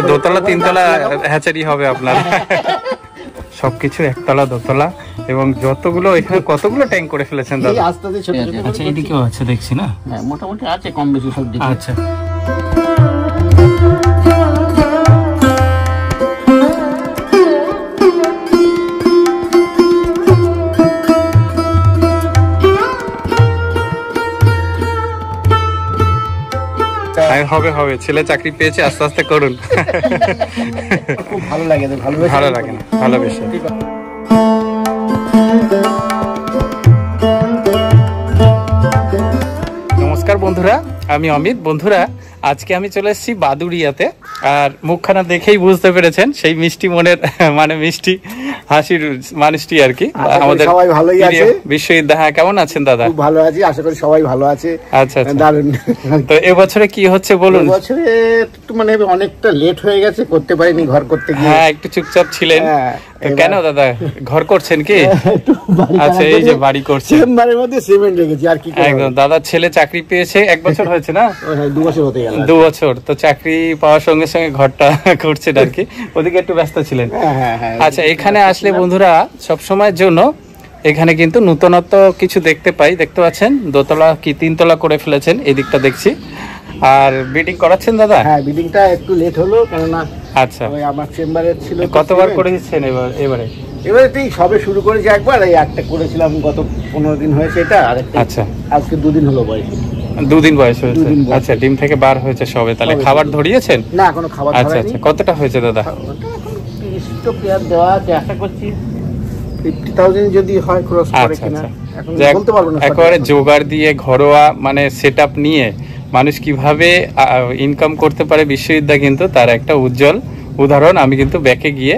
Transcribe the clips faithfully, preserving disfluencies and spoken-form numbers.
দোতলা তিনতলা হ্যাচারি হবে আপনার। সবকিছু একতলা দোতলা এবং যতগুলো এখানে কতগুলো ট্যাঙ্ক করে ফেলেছেন দাদা? আচ্ছা এদিকেও আছে দেখছি না? হ্যাঁ মোটামুটি আছে কম বেশি সব দিকে। আচ্ছা হবে হবে ছেলে চাকরি পেয়েছে, আস্তে আস্তে করুন। খুব ভালো লাগে, ভালো লাগে না ভালোবেসে। নমস্কার বন্ধুরা, আমি অমিত। বন্ধুরা আজকে আমি চলে এসেছি বাদুড়িয়াতে, আর মুখখানা দেখেই বুঝতে পেরেছেন সেই মিষ্টি মনের মানে মিষ্টি হাসির মানুষটি আর কি আমাদের। সবাই ভালোই আছে বিশ্বজিৎ। হ্যাঁ কেমন আছেন দাদা? খুব ভালো আছি, আশা করি সবাই ভালো আছে। আচ্ছা আচ্ছা দারুণ। তো এবছরে কি হচ্ছে বলুন? এবছরে একটু মানে অনেকটা লেট হয়ে গেছে, করতে পারিনি ঘর করতে গিয়ে। হ্যাঁ একটু চুপচাপ ছিলেন। কেন দাদা ঘর করছেন কি? আচ্ছা এই যে বাড়ি করছেন, চেম্বারের মধ্যে সিমেন্ট রেখেছি আর কি। একদম দাদা ছেলে চাকরি পেয়েছে, এক বছর হয়েছে না? দু বছর হতে গেল। দু বছর তো চাকরি পাওয়ার সঙ্গে সঙ্গে ঘরটা করছেন আর কি, ওদিকে একটু ব্যস্ত ছিলেন। আচ্ছা এখানে আসলে বন্ধুরা সব সময়ের জন্য এখানে কিন্তু নতুনত্ব কিছু দেখতে পাই। দেখতে পাচ্ছেন দোতলা কি তিনতলা করে ফেলেছেন, এই দিকটা দেখছি। আর বিডিং করাচ্ছেন দাদা? হ্যাঁ বিডিংটা একটু লেট হলো কেননা আচ্ছা ওই আমার চেম্বারে ছিল। কতবার করেছেন এবার? এবারে এবারে তুই সবে শুরু করেছি একবার, এই একটা করেছিলাম গত পনেরো দিন হয়েছে এটা। আর আচ্ছা আজকে দুদিন হলো বয়স। দুদিন বয়স হয়েছে। আচ্ছা ডিম থেকে বার হয়েছে সবে, তাহলে খাবার ধরিয়েছেন? না এখনো খাবার আচ্ছা আচ্ছা কতটা হয়েছে দাদা? তো পেয়ার দেওয়া আছে, আশা করছি ফিফটি থাউজেন্ড যদি হয় ক্রস করে কিনা এখন বলতে পারবো না। একেবারে জোগাড় দিয়ে ঘরোয়া মানে সেটআপ নিয়ে মানুষ কিভাবে ইনকাম করতে পারে বিশ্ববিদ্যা কিন্তু তার একটা উজ্জ্বল উদাহরণ। আমি কিন্তু ব্যাকে গিয়ে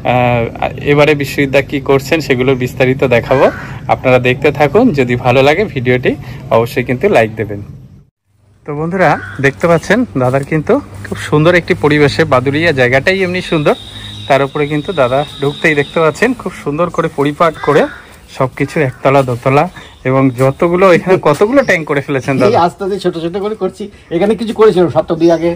এবারে বিশ্ববিদ্যা কি করছেন সেগুলোর বিস্তারিত দেখাবো, আপনারা দেখতে থাকুন। যদি ভালো লাগে ভিডিওটি অবশ্যই কিন্তু লাইক দেবেন। তো বন্ধুরা দেখতে পাচ্ছেন দাদার কিন্তু খুব সুন্দর একটি পরিবেশে, বাদুড়িয়া জায়গাটাই এমনি সুন্দর, তার উপরে কিন্তু দাদা ঢুকতেই দেখতে পাচ্ছেন খুব সুন্দর করে পরিপাট করে সবকিছু একতলা দোতলা এবং যতগুলো এখানে কতগুলো ট্যাঙ্ক করে ফেলেছেন দাদা? আস্তে আস্তে ছোট ছোট করে করছি। এখানে কিছু করেছিলাম সপ্তাহ দুই আগে,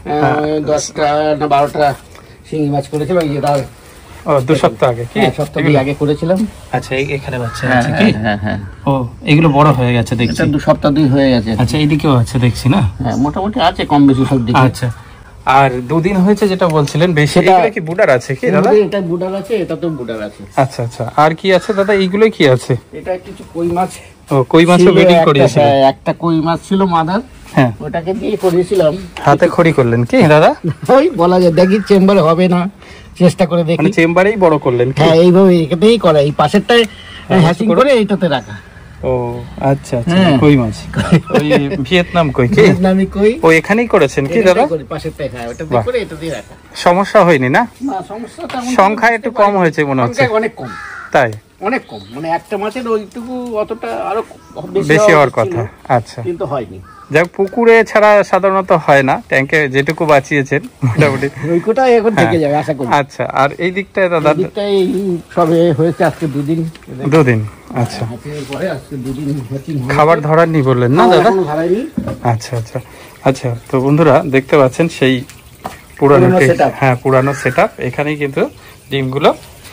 দশটা না বারোটা শিঙি মাছ করেছিলাম। তার ও দু সপ্তাহ আগে কি সপ্তাহ দুই আগে করেছিলাম। আচ্ছা এখানে বাচ্চা আছে কি? হ্যাঁ হ্যাঁ ও এগুলো বড় হয়ে গেছে দেখছি। দু সপ্তাহ দুই হয়ে গেছে। আচ্ছা এইদিকেও আছে দেখছি না? হ্যাঁ মোটামুটি আছে কম বেশি সব দিকে। আচ্ছা আর দুদিন হয়েছে যেটা বলছিলেন বেশি, এগুলো কি বুডার আছে কি দাদা? এটা বুডার আছে, এটা তো বুডার আছে। আচ্ছা আচ্ছা আর কি আছে দাদা? এইগুলো কি আছে? এটা কিছু কই মাছ। ও কই মাছও বেডিং করিয়েছিলেন? একটা কই মাছ ছিল মাদার, হ্যাঁ ওটাকে দিয়ে করিয়েছিলাম। হাতে খড়ি করলেন কি দাদা? ওই বলা যায় দেখি চেম্বারে হবে না, চেষ্টা করে দেখি। মানে চেম্বারেই বড় করলেন কি? হ্যাঁ এইভাবে এটাতেই করা, এই পাশেরটায় হ্যাচিং করে এইটাতে রাখা। ও আচ্ছা আচ্ছা কই মাছ, ওই ভিয়েতনাম কই কি? ভিয়েতনামি কই। ও এখানেই করেছেন কি দাদা? পাশেরটায় হ্যাঁ ওটা দিয়ে করে এটা দিয়ে রাখা। সমস্যা হয়নি না? না সমস্যাটা সংখ্যা একটু কম হয়েছে মনে হচ্ছে। অনেক কম। তাই? অনেক কম, মানে একটা মাছের ওইটুকু অতটা আরো বেশি হওয়ার কথা। আচ্ছা কিন্তু হয়নি। যাক পুকুরে ছাড়া সাধারণত হয় না, ট্যাঙ্কে যেটুকু বাঁচিয়েছেন মোটামুটি ওইটা এখন থেকে যাবে আশা করি। আচ্ছা আর এই দিকটায় দাদা? এই দিকটায় সবে হয়েছে আজকে দুদিন। দুদিন আচ্ছা। পরে আজকে দুদিন খাবার ধরাননি বললেন না দাদা? ধরাইনি। আচ্ছা আচ্ছা আচ্ছা তো বন্ধুরা দেখতে পাচ্ছেন সেই পুরানো, হ্যাঁ পুরানো সেটআপ। এখানেই কিন্তু ডিমগুলো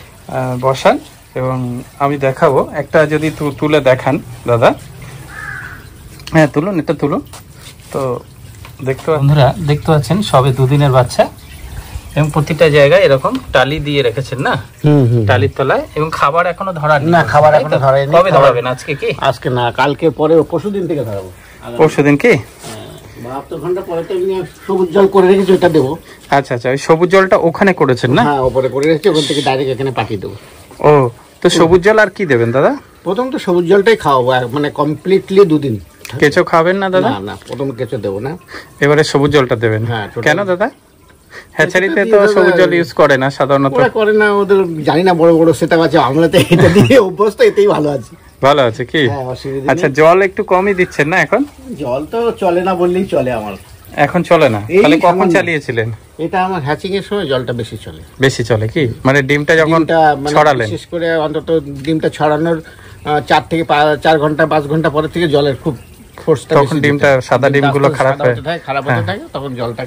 বসান এবং আমি দেখাবো একটা, যদি তুলে দেখান দাদা। হ্যাঁ তুলুন, এটা তুলুন। তো দেখতে বন্ধুরা দেখতে পাচ্ছেন সবে দুদিনের বাচ্চা এবং প্রতিটা জায়গায় এরকম টালি দিয়ে রেখেছেন না? টালির তলায়। এবং খাবার এখনো ধরানি না? খাবার এখনো ধরাইনি। কবে ধরাবেন? আজকে কি? আজকে না, কালকে পরে পরশুদিন থেকে ধরাবো। পরশুদিন কি? বাহাত্তর ঘন্টা পরে তো এমনি সবুজ জল করে রেখেছি, ওটা দেবো। আচ্ছা আচ্ছা ওই সবুজ জলটা ওখানে করেছেন না? হ্যাঁ ওপরে করে রেখেছি, ওখান থেকে ডাইরেক্ট এখানে পাঠিয়ে দেবো। ও তো সবুজ জল আর কি দেবেন দাদা? প্রথম তো সবুজ জলটাই খাওয়াবো, মানে কমপ্লিটলি দুদিন। কেঁচো খাবেন না দাদা? না না প্রথম কেঁচো দেবো না, এবারে সবুজ জলটা দেবেন। হ্যাঁ কেন দাদা? হ্যাচারিতে তো সবুজ জল ইউজ করে না সাধারণত। ওরা করে না, ওদের জানি না, বড় বড় সেটা আছে। আমরা তো এটা দিয়ে অভ্যস্ত, এতেই ভালো আছে। ভালো আছে কি? আচ্ছা জল একটু কমই দিচ্ছেন না এখন? জল তো চলে না বললেই চলে আমার, এখন চলে না। তাহলে কখন চালিয়েছিলেন? এটা আমার হ্যাচিং এর সময় জলটা বেশি চলে। বেশি চলে কি মানে ডিমটা যখন ছড়ালেন? বিশেষ করে অন্তত ডিমটা ছড়ানোর চার থেকে চার ঘন্টা পাঁচ ঘন্টা পরে থেকে জলের খুব ফোর্সটা, তখন ডিমটা সাদা ডিমগুলো খারাপ হয়ে খারাপ হতে থাকে, তখন জলটাকে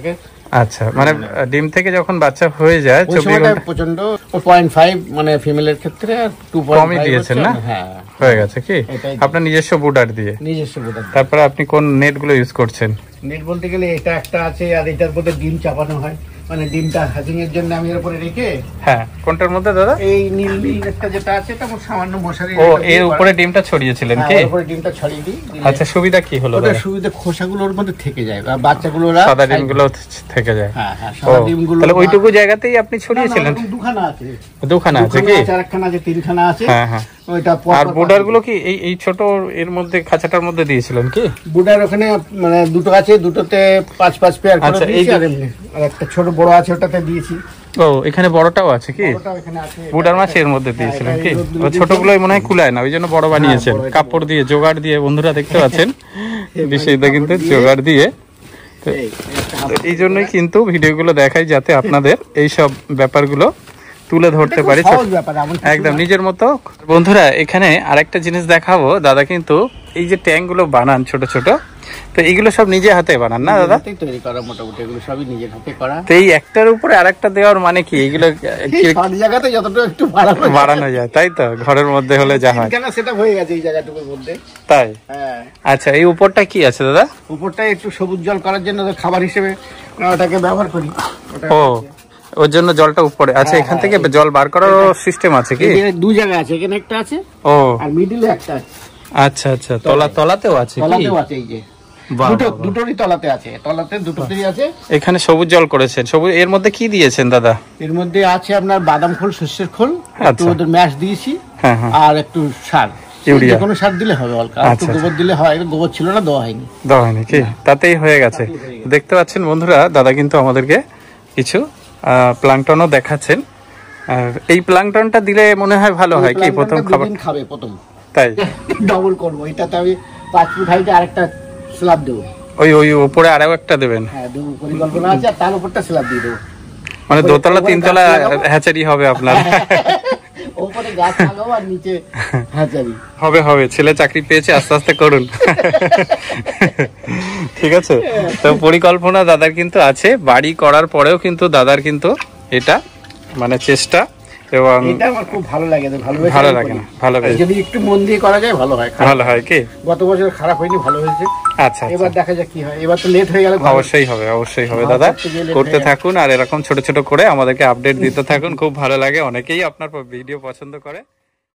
আচ্ছা, মানে ডিম থেকে যখন বাচ্চা হয়ে যায় চব্বিশ ঘন্টা প্রচন্ড পয়েন্ট ফাইভ মানে ফিমেলের ক্ষেত্রে আর টু কমই দিয়েছেন না? হ্যাঁ, হয়ে গেছে কি আপনার নিজস্ব বুডার দিয়ে? নিজস্ব বুডার। তারপরে আপনি কোন নেট গুলো ইউজ করছেন? নেট বলতে গেলে এটা একটা আছে, আর এটার মধ্যে ডিম চাপানো হয়, মানে ডিমটা হ্যাচিং এর জন্য আমি এর উপরে রেখে। হ্যাঁ, কোনটার মধ্যে দাদা? এই নীল নীল নেটটা যেটা আছে এটা সামান্য মশারি। ও, এর উপরে ডিমটা ছড়িয়েছিলেন কি? এর উপরে ডিমটা ছড়িয়ে দিই। আচ্ছা, সুবিধা কি হলো দাদা? ওটা সুবিধা খোসাগুলোর মধ্যে থেকে যায়, আর বাচ্চাগুলোরা সাদা ডিমগুলো থেকে যায়। হ্যাঁ হ্যাঁ, সাদা ডিমগুলো। তাহলে ওইটুকু জায়গাতেই আপনি ছড়িয়েছিলেন? দুখানা আছে। দুখানা আছে কি? চারখানা আছে, তিনখানা আছে। হ্যাঁ হ্যাঁ। ওইটা আর বুডার গুলো কি এই এই ছোট এর মধ্যে খাঁচাটার মধ্যে দিয়েছিলেন কি? বুডার ওখানে মানে দুটো আছে, দুটোতে পাঁচ পাঁচ পেয়ার করে দিয়েছি, আর এমনি আর একটা ছোট বড় আছে ওটাতে দিয়েছি। ও, এখানে বড়টাও আছে কি? বড়টাও এখানে আছে। বুডার মাছ এর মধ্যে দিয়েছিলেন কি? ছোটগুলোই মনে হয় কুলায় না, ওই জন্য বড় বানিয়েছেন কাপড় দিয়ে, জোগাড় দিয়ে। বন্ধুরা দেখতে পাচ্ছেন বিষয়টা কিন্তু জোগাড় দিয়ে। তো এই জন্যই কিন্তু ভিডিওগুলো দেখাই, যাতে আপনাদের এই সব ব্যাপারগুলো তুলে ধরতে পারি একদম নিজের মতো। বন্ধুরা, এখানে আরেকটা জিনিস দেখাবো। দাদা কিন্তু এই যে ট্যাঙ্ক গুলো বানান ছোট ছোট, তো এইগুলো সব নিজে হাতে বানান না দাদা? তৈরি করা মোটামুটি এগুলো সবই নিজের হাতে করা। তো এই একটার উপরে আরেকটা দেওয়ার মানে কি? এগুলো সব জায়গাতে যতটা একটু বাড়ানো যায়, তাই তো? ঘরের মধ্যে হলে যা হয় সেটা হয়ে গেছে এই জায়গাটুকুর মধ্যে। তাই? হ্যাঁ। আচ্ছা, এই উপরটা কি আছে দাদা? উপরটা একটু সবুজ জল করার জন্য খাবার হিসেবে ওটাকে ব্যবহার করি। ও, ওর জন্য জলটা উপরে। আচ্ছা, এখান থেকে জল বার করার সিস্টেম আছে কি? দুই জায়গা আছে, এখানে একটা আছে ও, আর মিডিলে একটা আছে। আচ্ছা আচ্ছা, তলা তলাতেও আছে? তলাতেও আছে, এই যে দুটো দুটোরই তলাতে আছে, তলাতে দুটোতেই আছে। এখানে সবুজ জল করেছেন। সবুজ এর মধ্যে কি দিয়েছেন দাদা? এর মধ্যে আছে আপনার বাদাম খোল, শস্যের খোল, একটু ওদের ম্যাশ দিয়েছি, আর একটু সার, ইউরিয়া, কোনো সার দিলে হবে, হালকা একটু গোবর দিলে হয়। গোবর ছিল না, দেওয়া হয়নি। দেওয়া হয়নি কি? তাতেই হয়ে গেছে। দেখতে পাচ্ছেন বন্ধুরা, দাদা কিন্তু আমাদেরকে কিছু প্লাঙ্কটনও দেখাচ্ছেন। আর এই প্লাঙ্কটনটা দিলে মনে হয় ভালো হয় কি? প্রথম খাবার খাবে প্রথম, তাই ডবল করবো। এটাতে আমি পাঁচ ফুট হাইটে আরেকটা স্ল্যাব দেবো। ওই ওই উপরে আরো একটা দেবেন? হ্যাঁ, দেবো, পরিকল্পনা আছে। আর তার উপরটা স্ল্যাব দিয়ে দেবো, মানে দোতলা তিনতলা হ্যাচারি হবে আপনার। উপরে গাছ লাগাবো আর নিচে হ্যাচারি হবে। হবে, ছেলে চাকরি পেয়েছে, আস্তে আস্তে করুন। ঠিক আছে। তো পরিকল্পনা দাদার কিন্তু আছে। বাড়ি করার পরেও কিন্তু দাদার কিন্তু এটা মানে চেষ্টা, এবং এটা আমার খুব ভালো লাগে। ভালো ভালো লাগে না? ভালো লাগে যদি একটু মন দিয়ে করা যায়, ভালো হয়। ভালো হয় কি? গত বছর খারাপ হয়নি, ভালো হয়েছে। আচ্ছা, এবার দেখা যাক কি হয়। এবার তো লেট হয়ে গেল। অবশ্যই হবে, অবশ্যই হবে দাদা। করতে থাকুন আর এরকম ছোট ছোট করে আমাদেরকে আপডেট দিতে থাকুন। খুব ভালো লাগে, অনেকেই আপনার ভিডিও পছন্দ করে।